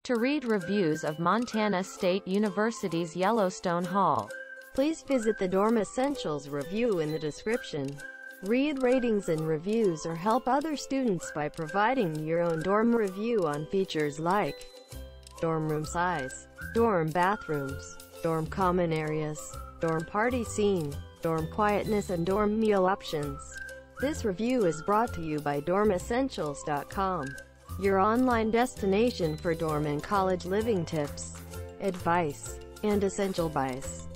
To read reviews of Montana State University's Yellowstone Hall, please visit the Dorm Essentials review in the description. Read ratings and reviews or help other students by providing your own dorm review on features like dorm room size, dorm bathrooms, dorm common areas, dorm party scene, dorm quietness and dorm meal options. This review is brought to you by dormessentials.com, your online destination for dorm and college living tips, advice, and essential buys.